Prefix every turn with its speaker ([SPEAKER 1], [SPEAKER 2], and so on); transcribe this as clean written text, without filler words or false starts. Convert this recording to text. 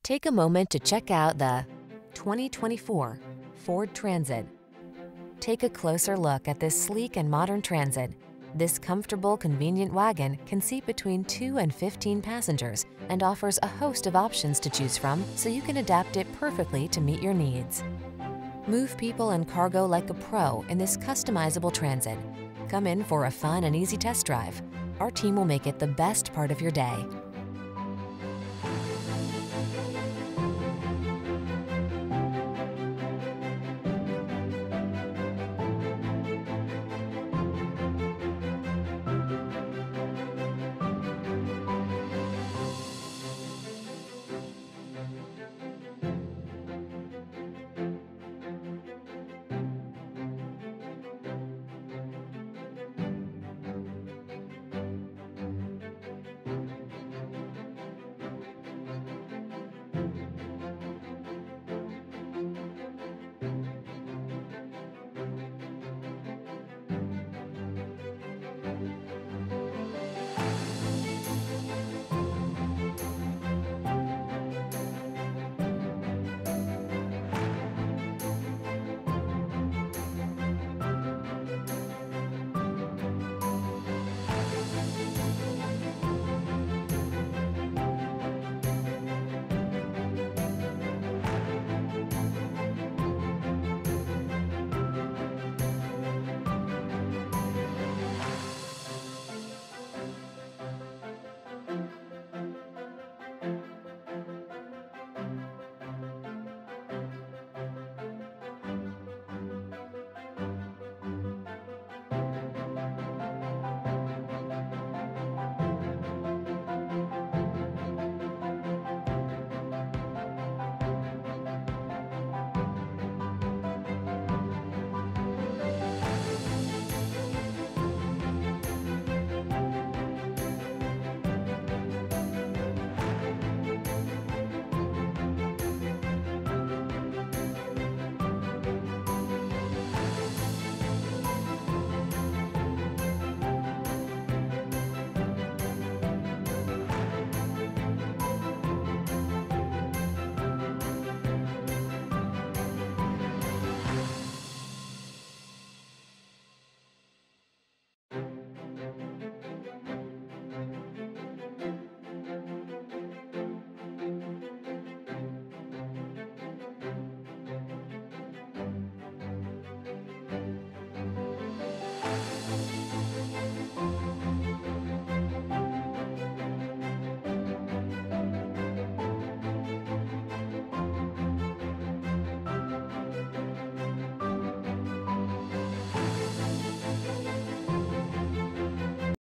[SPEAKER 1] Take a moment to check out the 2024 Ford Transit. Take a closer look at this sleek and modern Transit. This comfortable, convenient wagon can seat between 2 and 15 passengers and offers a host of options to choose from, so you can adapt it perfectly to meet your needs. Move people and cargo like a pro in this customizable Transit. Come in for a fun and easy test drive. Our team will make it the best part of your day.